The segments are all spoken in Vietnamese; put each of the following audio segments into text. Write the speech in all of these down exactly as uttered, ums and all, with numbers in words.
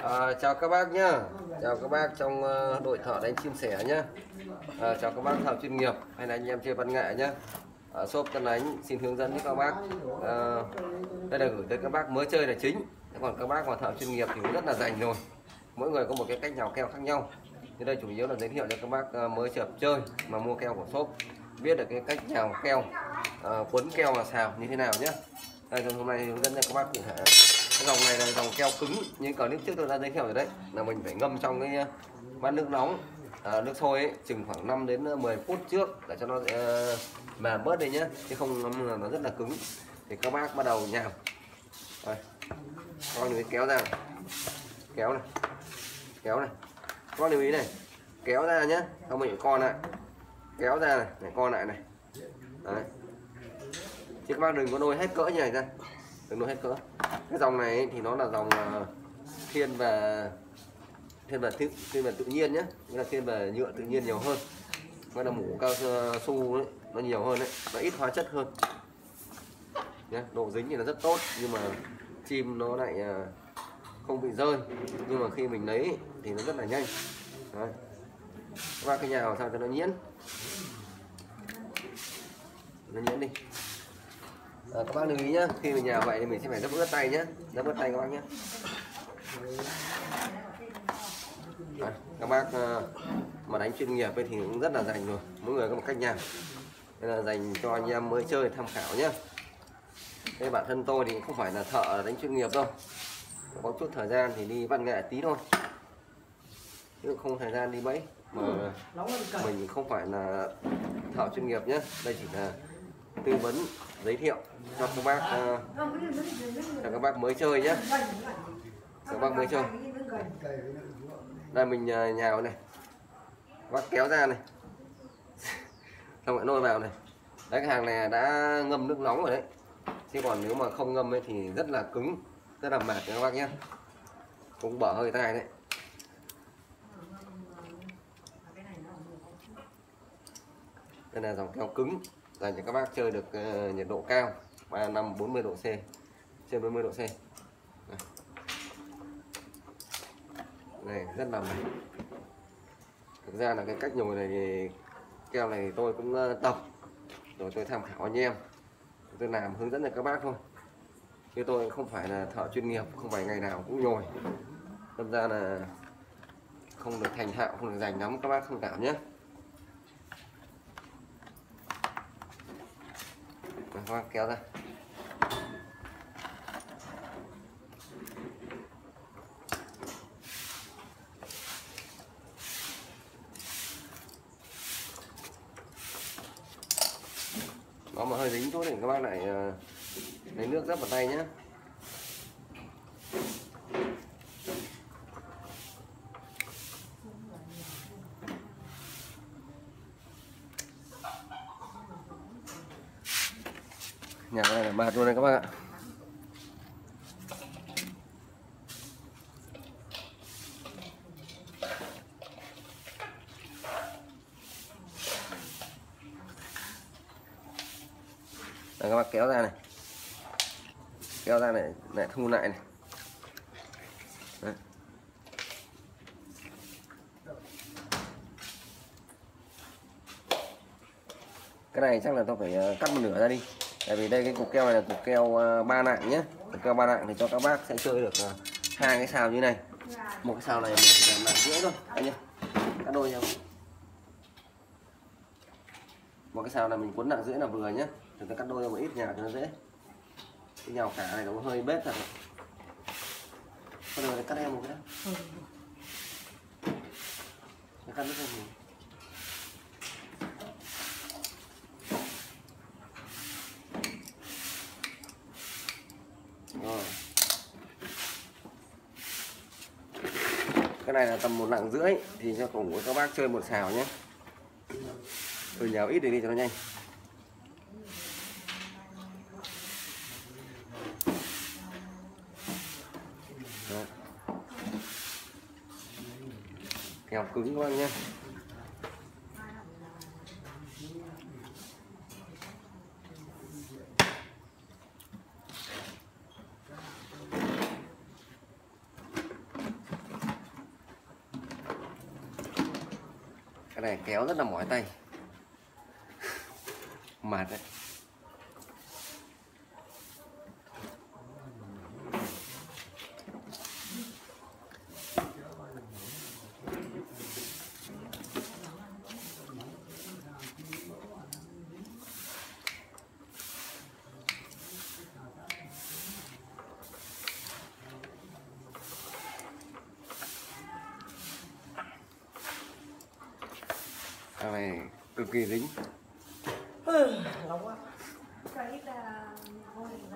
À, chào các bác nhá, chào các bác trong uh, đội thợ đánh chim sẻ nhá. À, chào các bác thợ chuyên nghiệp hay là anh em chơi văn nghệ nhá. À, shop Tân Ánh xin hướng dẫn với các bác. À, đây là gửi tới các bác mới chơi là chính. Thế còn các bác mà thợ chuyên nghiệp thì cũng rất là rành rồi. Mỗi người có một cái cách nhào keo khác nhau. Thì đây chủ yếu là giới thiệu cho các bác uh, mới chợp chơi mà mua keo của shop, biết được cái cách nhào keo, uh, quấn keo và xào như thế nào nhé. Đây hôm nay hướng dẫn cho các bác cụ thể. Cái dòng này là dòng keo cứng như clip trước tôi đã giới thiệu rồi đấy, là mình phải ngâm trong cái bát nước nóng, à, nước sôi ấy, chừng khoảng năm đến mười phút trước để cho nó uh, mềm bớt đi nhé, chứ không ngâm nó rất là cứng. Thì các bác bắt đầu nhào, đây, con người kéo ra, kéo này, kéo này, con lưu ý này, kéo ra nhé, không mình con lại, kéo ra này, này con lại này, đấy. Chứ các bác đừng có nôi hết cỡ như này ra, đừng nôi hết cỡ. Cái dòng này ấy, thì nó là dòng uh, thiên về thiên về thiên về tự nhiên nhé, nghĩa là thiên về nhựa tự nhiên nhiều hơn, nó là mũ cao su ấy, nó nhiều hơn đấy, nó ít hóa chất hơn nhé. Độ dính thì nó rất tốt, nhưng mà chim nó lại uh, không bị rơi, nhưng mà khi mình lấy thì nó rất là nhanh. Đấy. Các bác cái nhào sao cho nó nhuyễn, nó nhuyễn đi. À, các bác lưu ý nhá, khi mình nhào vậy thì mình sẽ phải rất ướt tay nhé, rất ướt tay các bác nhé. À, các bác uh, mà đánh chuyên nghiệp ấy thì cũng rất là rành rồi, mỗi người có một cách nhào, nên là dành cho anh em mới chơi tham khảo nhé. Thế bản thân tôi thì không phải là thợ đánh chuyên nghiệp đâu, có chút thời gian thì đi văn nghệ tí thôi, chứ không thời gian đi mấy, mà mình không phải là thợ chuyên nghiệp nhé. Đây chỉ là tư vấn giới thiệu cho các bác uh, cho các bác mới chơi nhé, các bác mới chơi. Đây mình uh, nhào này, các bác kéo ra này, xong lại nôi vào này. Đấy, cái hàng này đã ngâm nước nóng rồi đấy, chứ còn nếu mà không ngâm ấy thì rất là cứng, rất là mệt các bác nhé, cũng bở hơi tai đấy. Đây là dòng keo cứng dành cho các bác chơi được uh, nhiệt độ cao, ba mươi lăm bốn mươi độ C, trên bốn mươi độ C. Đây. Này rất là mềm. Thực ra là cái cách nhồi này thì keo này thì tôi cũng uh, tập rồi, tôi tham khảo anh em, tôi làm hướng dẫn cho các bác thôi, chứ tôi không phải là thợ chuyên nghiệp, không phải ngày nào cũng nhồi, đâm ra là không được thành thạo, không được rành lắm, các bác thông cảm nhé. Các bác kéo ra. Nó mà hơi dính chút thì các bác lại uh, lấy nước rấp vào tay nhé. Nhà cái này là mệt luôn đây các bác ạ. Đây, các bác kéo ra này, kéo ra này, lại thu lại này. Đấy. Cái này chắc là tôi phải cắt một nửa ra đi, tại vì đây cái cục keo này là cục keo ba nạng nhé. Cục keo ba nạng thì cho các bác sẽ chơi được hai cái sào như này. Một cái sào này mình chỉ làm nặng rưỡi thôi anh nhé, cắt đôi nhau. Một cái sào này mình cuốn nặng rưỡi là vừa nhé, chúng ta cắt đôi một ít nhào cho nó dễ. Cái nhào cả này nó hơi bết thật. Bây giờ cắt em một cái đó. Nó cắt nước ra mình. Rồi. Cái này là tầm một nặng rưỡi thì cho cùng của các bác chơi một xào nhé. Tôi nhào ít đi, đi cho nó nhanh. Đó. Keo cứng các bác nhé. Cái này kéo rất là mỏi tay. Mệt đấy. Cái này cực kỳ dính. Ừ, lâu quá. Cái là thôi lấy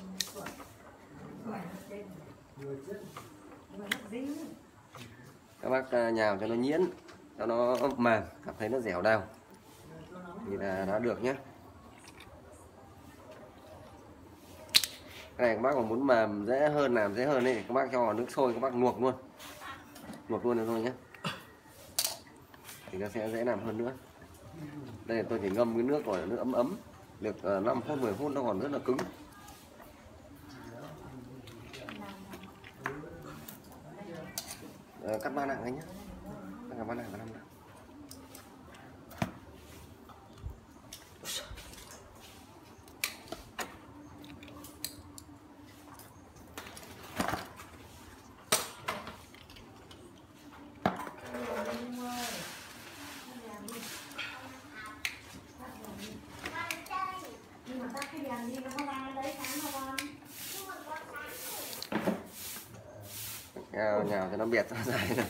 Các bác nhào cho nó nhuyễn, cho nó mềm, cảm thấy nó dẻo dao thì là đã được nhé. Cái này các bác còn muốn mềm dễ hơn, làm dễ hơn thì các bác cho vào nước sôi, các bác luộc luôn, luộc luôn được thôi nhé, thì nó sẽ dễ làm hơn nữa. Đây tôi chỉ ngâm cái nước rồi, nước ấm ấm được năm phút mười phút nó còn rất là cứng. À, cắt ba nặng anh nhé, cắt ba nặng và năm nặng. Nhào, nhào cho nó bẹt ra dài này.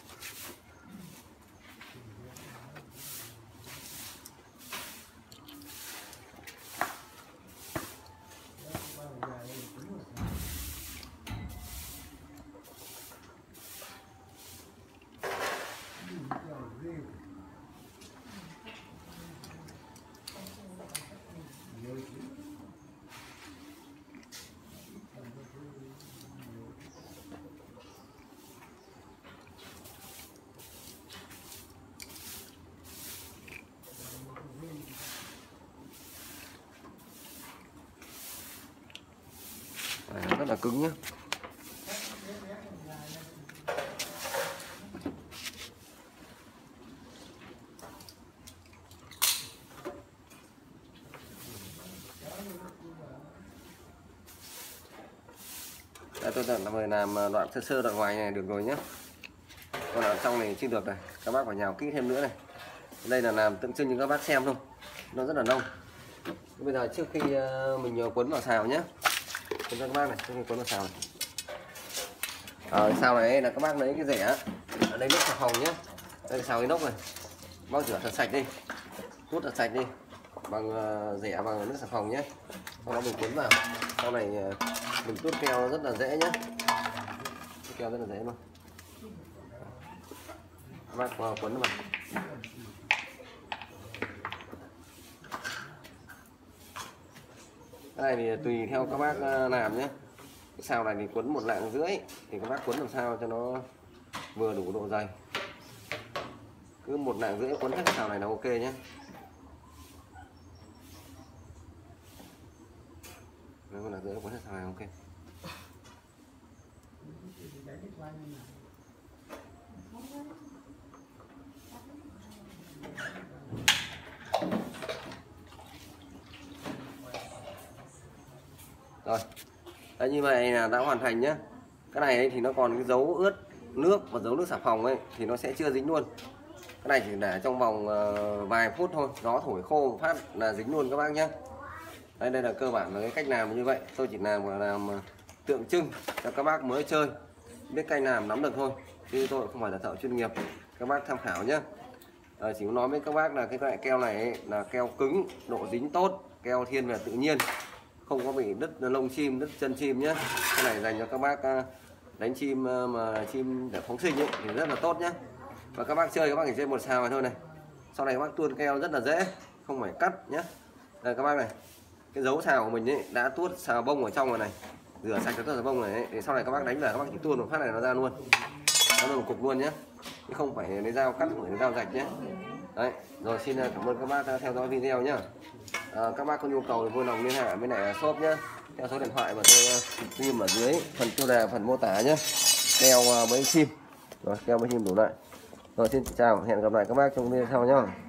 Đấy, rất là cứng nhá. Đây, tôi tận là làm đoạn sơ sơ đoạn ngoài này được rồi nhé. Còn ở trong này chưa được này, các bác phải nhào kỹ thêm nữa này. Đây là làm tượng trưng cho các bác xem thôi, nó rất là nông. Bây giờ trước khi mình quấn vào xào nhé, cho các bác này, trước khi quấn vào xào này. Ở xào này là các bác lấy cái rẻ, lấy nước xà phòng nhé. Đây xào inox này, bao rửa thật sạch đi, hút thật sạch đi, bằng rẻ bằng nước xà phòng nhé. Sau đó mình quấn vào, sau này mình tuốt keo rất là dễ nhé, tuốt keo rất là dễ luôn. Các bác vào quấn vào. Cái này thì tùy theo các bác làm nhé. Cái xào này thì quấn một lạng rưỡi thì các bác quấn làm sao cho nó vừa đủ độ dày. Cứ một lạng rưỡi quấn hết cái xào này là ok nhé. Nếu một lạng rưỡi quấn hết xào này ok. Rồi, đấy, như vậy là đã hoàn thành nhé. Cái này ấy, thì nó còn cái dấu ướt nước và dấu nước xà phòng ấy thì nó sẽ chưa dính luôn. Cái này chỉ để trong vòng uh, vài phút thôi, gió thổi khô một phát là dính luôn các bác nhé. Đây đây là cơ bản là cái cách làm như vậy. Tôi chỉ làm là làm tượng trưng cho các bác mới chơi, biết cách làm nắm được thôi, chứ tôi không phải là thợ chuyên nghiệp, các bác tham khảo nhé. À, chỉ muốn nói với các bác là cái loại keo này ấy, là keo cứng, độ dính tốt, keo thiên về tự nhiên, không có bị đứt lông chim, đứt chân chim nhé. Cái này dành cho các bác đánh chim mà chim để phóng sinh ấy, thì rất là tốt nhé. Và các bác chơi, các bác chỉ chơi một xào này thôi này, sau này các bác tuôn keo rất là dễ, không phải cắt nhé. Đây các bác này, cái dấu xào của mình ấy đã tuốt xào bông ở trong rồi này, rửa sạch cái xào bông này ấy, để sau này các bác đánh về các bác chỉ tuôn một phát này nó ra luôn, nó một cục luôn nhé, chứ không phải lấy dao cắt, phải lấy dao rạch nhé. Đấy, rồi xin cảm ơn các bác theo dõi video nhé. À, các bác có nhu cầu thì vui lòng liên hệ với lại shop nhé, theo số điện thoại mà tôi ghim ở dưới phần tiêu đề, phần mô tả nhé. Keo bẫy chim, rồi keo bẫy chim đủ lại. Rồi xin chào, hẹn gặp lại các bác trong video sau nhá.